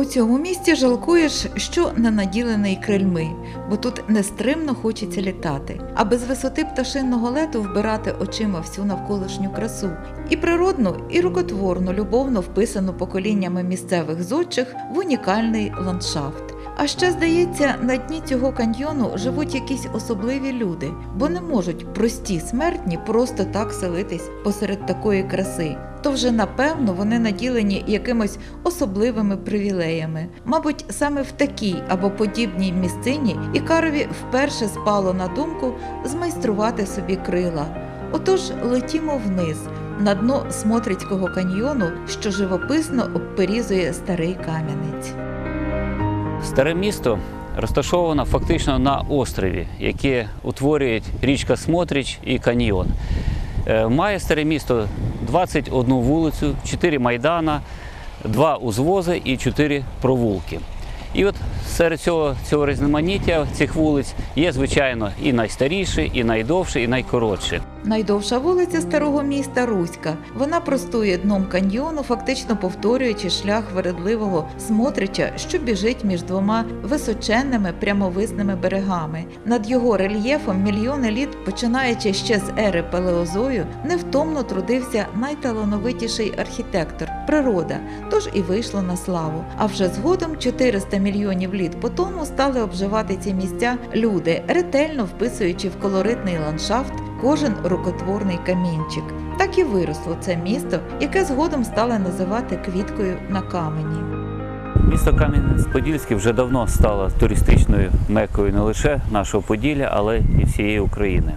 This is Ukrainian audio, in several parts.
У цьому місті жалкуєш, що не наділений крильми, бо тут нестримно хочеться літати, а без висоти пташинного лету вбирати очима всю навколишню красу. І природну, і рукотворну, любовно вписану поколіннями місцевих зодчих в унікальний ландшафт. А ще, здається, на дні цього каньйону живуть якісь особливі люди, бо не можуть прості смертні просто так селитись посеред такої краси. То вже, напевно, вони наділені якимось особливими привілеями. Мабуть, саме в такій або подібній місцині Ікарові вперше спало на думку змайструвати собі крила. Отож, летімо вниз, на дно Смотрицького каньйону, що живописно обперізує Старий Кам'янець. Старе місто розташовано фактично на острові, яке утворюють річка Смотрич і каньйон. Має старе місто 21 вулицю, 4 майдана, 2 узвози і 4 провулки. І от серед цього різноманіття цих вулиць є, звичайно, і найстаріші, і найдовші, і найкоротші. Найдовша вулиця Старого міста – Руська. Вона простує дном каньйону, фактично повторюючи шлях вередливого Смотрича, що біжить між двома височенними прямовисними берегами. Над його рельєфом мільйони літ, починаючи ще з ери Палеозою, невтомно трудився найталановитіший архітектор – природа, тож і вийшло на славу. А вже згодом 400 мільйонів літ по тому стали обживати ці місця люди, ретельно вписуючи в колоритний ландшафт кожен рукотворний камінчик. Так і виросло це місто, яке згодом стали називати квіткою на камені. Місто Кам'янець-Подільський вже давно стало туристичною меккою не лише нашого Поділля, але і всієї України.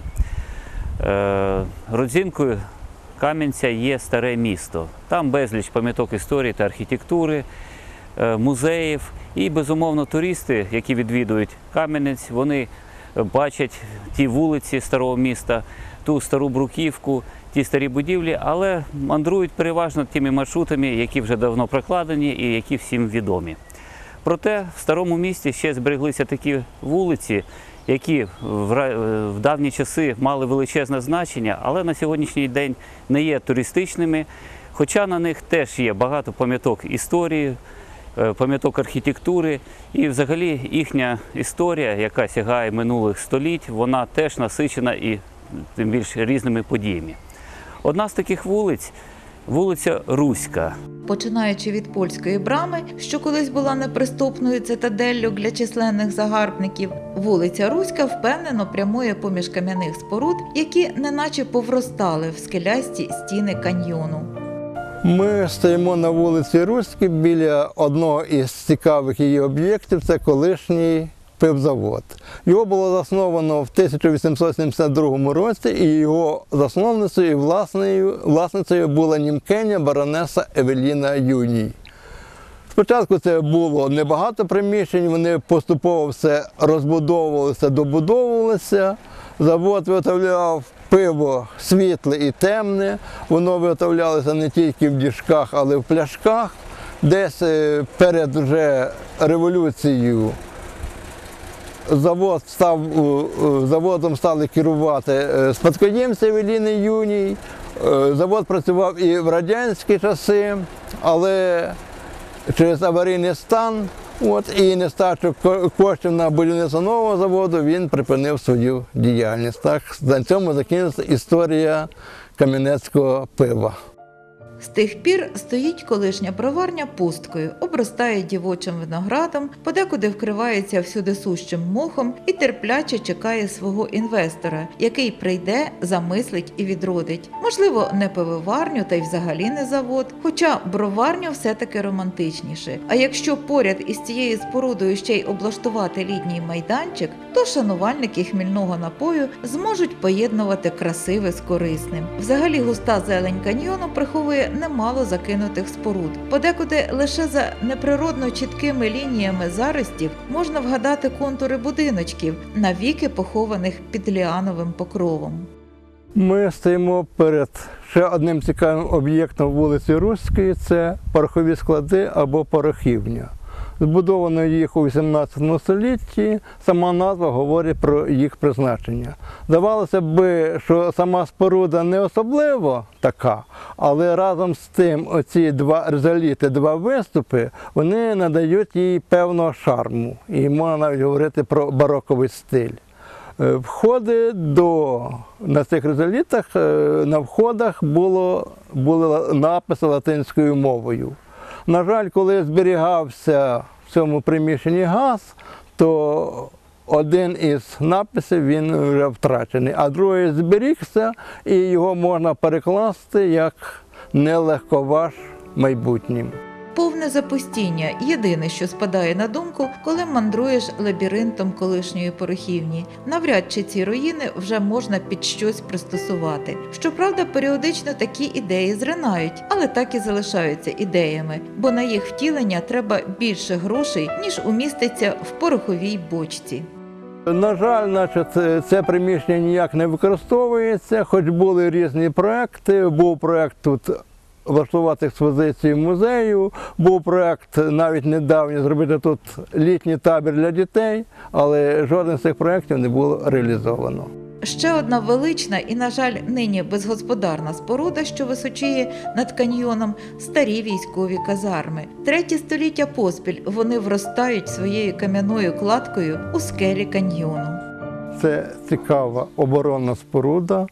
Родзинкою Кам'янця є старе місто. Там безліч пам'яток історії та архітектури, музеїв і, безумовно, туристи, які відвідують Кам'янець, вони бачать ті вулиці старого міста, ту стару бруківку, ті старі будівлі, але мандрують переважно тими маршрутами, які вже давно прокладені і які всім відомі. Проте в старому місті ще збереглися такі вулиці, які в давні часи мали величезне значення, але на сьогоднішній день не є туристичними, хоча на них теж є багато пам'яток історії, пам'яток архітектури, і взагалі їхня історія, яка сягає минулих століть, вона теж насичена і тим більш різними подіями. Одна з таких вулиць – вулиця Руська. Починаючи від польської брами, що колись була неприступною цитаделлю для численних загарбників, вулиця Руська впевнено прямує поміж кам'яних споруд, які неначе повростали в скелясті стіни каньйону. Ми стоїмо на вулиці Руській біля одного із цікавих її об'єктів – це колишній пивзавод. Його було засновано в 1872 році, і його засновницею і власницею була німкеня баронеса Евеліна Юній. Спочатку це було небагато приміщень, вони поступово все розбудовувалися, добудовувалися. Завод виготовляв пиво світле і темне, воно виготовлялося не тільки в діжках, але й в пляшках. Десь перед вже революцією заводом стали керувати спадкоємці Евеліни Юній. Завод працював і в радянські часи, але через аварійний стан і нестачу коштів на будівництво нового заводу він припинив свою діяльність. Так, на цьому закінчилася історія кам'янецького пива. З тих пір стоїть колишня броварня пусткою, обростає дівочим виноградом, подекуди вкривається всюдисущим мохом і терпляче чекає свого інвестора, який прийде, замислить і відродить. Можливо, не пивоварню, та й взагалі не завод, хоча броварню все-таки романтичніше. А якщо поряд із цією спорудою ще й облаштувати літній майданчик, то шанувальники хмільного напою зможуть поєднувати красиве з корисним. Взагалі густа зелень каньйону приховує немало закинутих споруд. Подекуди лише за неприродно чіткими лініями заростів можна вгадати контури будиночків, навіки похованих під ліановим покровом. Ми стоїмо перед ще одним цікавим об'єктом вулиці Руської – це порохові склади або порохівня. Збудовано їх у XVIII столітті, сама назва говорить про їх призначення. Здавалося б, що сама споруда не особливо така, але разом з тим оці два ризаліти, два виступи, вони надають їй певного шарму. І можна навіть говорити про бароковий стиль. Входи на цих ризалітах, на входах були написи латинською мовою. На жаль, коли зберігався в цьому приміщенні газ, то один із написів він вже втрачений, а другий зберігся і його можна перекласти як «нелегковаж майбутнім». Повне запустіння – єдине, що спадає на думку, коли мандруєш лабіринтом колишньої порохівні. Навряд чи ці руїни вже можна під щось пристосувати. Щоправда, періодично такі ідеї зринають, але так і залишаються ідеями, бо на їх втілення треба більше грошей, ніж уміститься в пороховій бочці. На жаль, це приміщення ніяк не використовується, хоч були різні проекти. Був проект тут влаштувати експозицію музею, був проект навіть недавній зробити тут літній табір для дітей, але жоден з цих проєктів не було реалізовано. Ще одна велична і, на жаль, нині безгосподарна споруда, що височіє над каньйоном – старі військові казарми. 3 століття поспіль вони вростають своєю кам'яною кладкою у скелі каньйону. Це цікава оборонна споруда,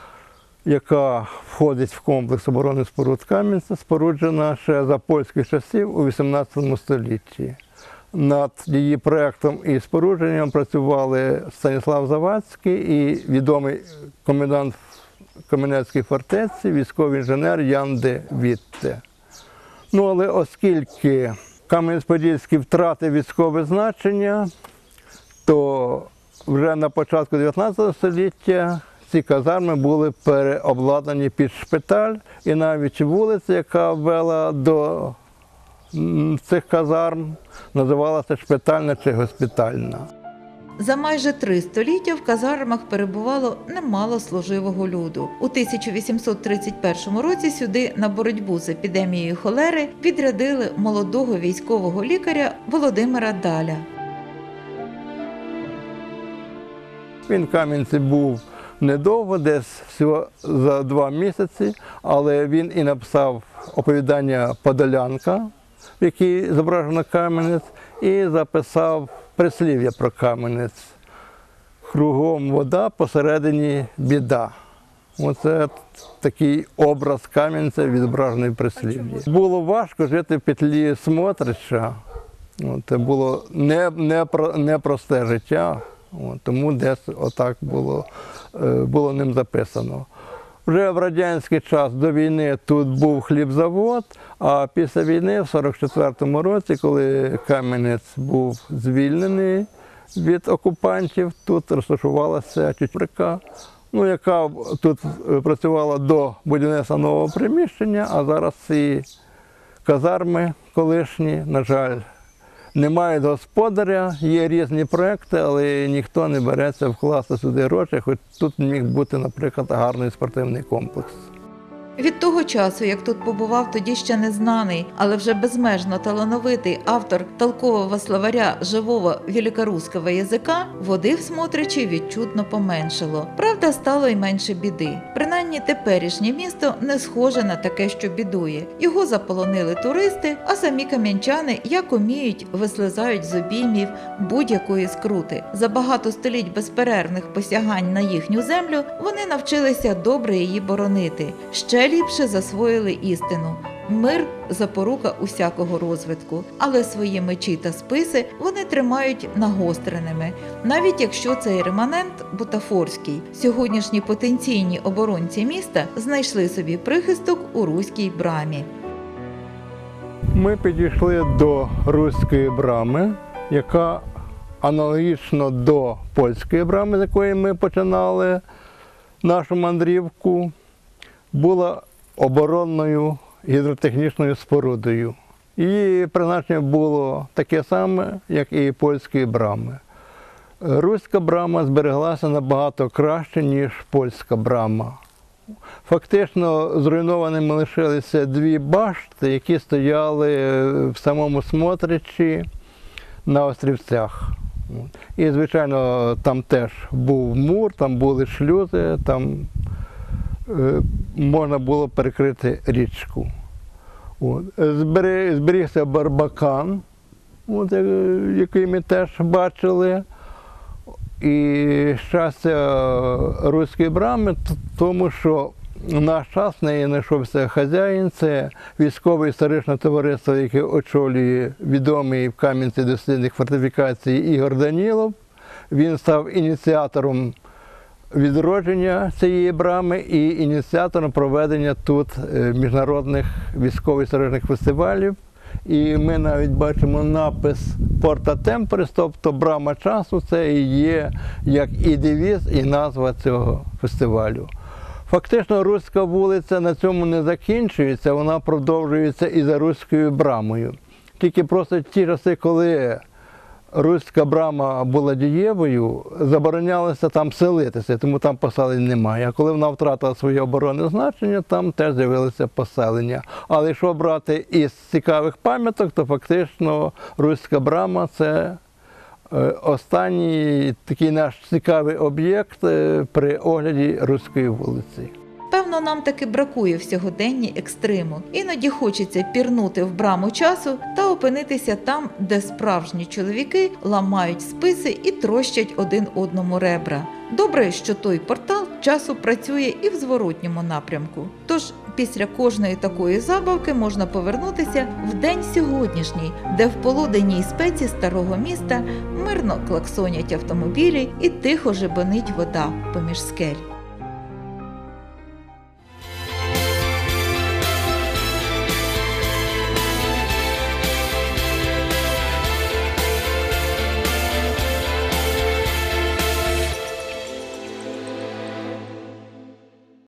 яка входить в комплекс оборони споруд Кам'янця, споруджена ще за польських часів у XVIII столітті. Над її проєктом і спорудженням працювали Станіслав Завадський і відомий комендант Кам'янецької фортеці, військовий інженер Ян де Вітте. Але оскільки Кам'янець-Подільський втратив військове значення, то вже на початку 19 століття ці казарми були переобладнані під шпиталь, і навіть вулиця, яка вела до цих казарм, називалася Шпитальна чи Госпітальна. За майже 3 століття в казармах перебувало немало служивого люду. У 1831 році сюди на боротьбу з епідемією холери відрядили молодого військового лікаря Володимира Даля. Він в Кам'янці був недовго, десь всього за 2 місяці, але він і написав оповідання «Подолянка», в якій зображено Кам'янець, і записав прислів'я про Кам'янець «Кругом вода, посередині біда». Оце такий образ Кам'янця, відображений в прислів'ї. Було важко жити в петлі Смотрича. Це було непросте життя, тому десь отак було ним записано. Вже в радянський час до війни тут був хлібзавод, а після війни, в 1944 році, коли Кам'янець був звільнений від окупантів, тут розташувалася фабрика, яка тут працювала до будівництва нового приміщення, а зараз ці казарми колишні, на жаль, не мають господаря, є різні проекти, але ніхто не береться вкласти сюди гроші, хоч тут міг бути, наприклад, гарний спортивний комплекс. Від того часу, як тут побував тоді ще незнаний, але вже безмежно талановитий автор толкового словаря живого великорусского язика, води в Смотричі відчутно поменшало. Правда, стало й менше біди. Принаймні теперішнє місто не схоже на таке, що бідує. Його заполонили туристи, а самі кам'янчани, як уміють, вислизають з обіймів будь-якої скрути. За багато століть безперервних посягань на їхню землю вони навчилися добре її боронити. Ще ліпше засвоїли істину. Мир – запорука усякого розвитку, але свої мечі та списи вони тримають нагостреними, навіть якщо цей реманент бутафорський. Сьогоднішні потенційні оборонці міста знайшли собі прихисток у Руській брамі. Ми підійшли до Руської брами, яка аналогічно до Польської брами, з якої ми починали нашу мандрівку, була оборонною гідротехнічною спорудою. Її призначення було таке саме, як і польської брами. Руська брама збереглася набагато краще, ніж польська брама. Фактично зруйнованими лишилися дві башти, які стояли в самому Смотричі на острівцях. І, звичайно, там теж був мур, там були шлюзи, там можна було перекрити річку. Зберігся Барбакан, який ми теж бачили. І щастя Руської брами в тому, що в наш час в неї знайшовся хазяїн, це військове історичне товариство, яке очолює відомий в Кам'янці дослідник фортифікацій Ігор Данілов. Він став ініціатором відродження цієї брами і ініціатором проведення тут міжнародних військово-історичних фестивалів. І ми навіть бачимо напис «Порта Темпорис», тобто «Брама часу» – це і є як і девіз, і назва цього фестивалю. Фактично, Руська вулиця на цьому не закінчується, вона продовжується і за Руською брамою. Тільки просто ті часи, коли Руська брама була дієвою, заборонялося там селитися, тому там поселень немає. А коли вона втратила своє оборонне значення, там теж з'явилися поселення. Але якщо брати із цікавих пам'яток, то фактично Руська брама – це останній такий наш цікавий об'єкт при огляді Руської вулиці. Певно, нам таки бракує в сьогоденні екстриму. Іноді хочеться пірнути в браму часу та опинитися там, де справжні чоловіки ламають списи і трощать один одному ребра. Добре, що той портал часу працює і в зворотньому напрямку. Тож після кожної такої забавки можна повернутися в день сьогоднішній, де в полуденній спеці старого міста мирно клаксонять автомобілі і тихо жебонить вода поміж скель.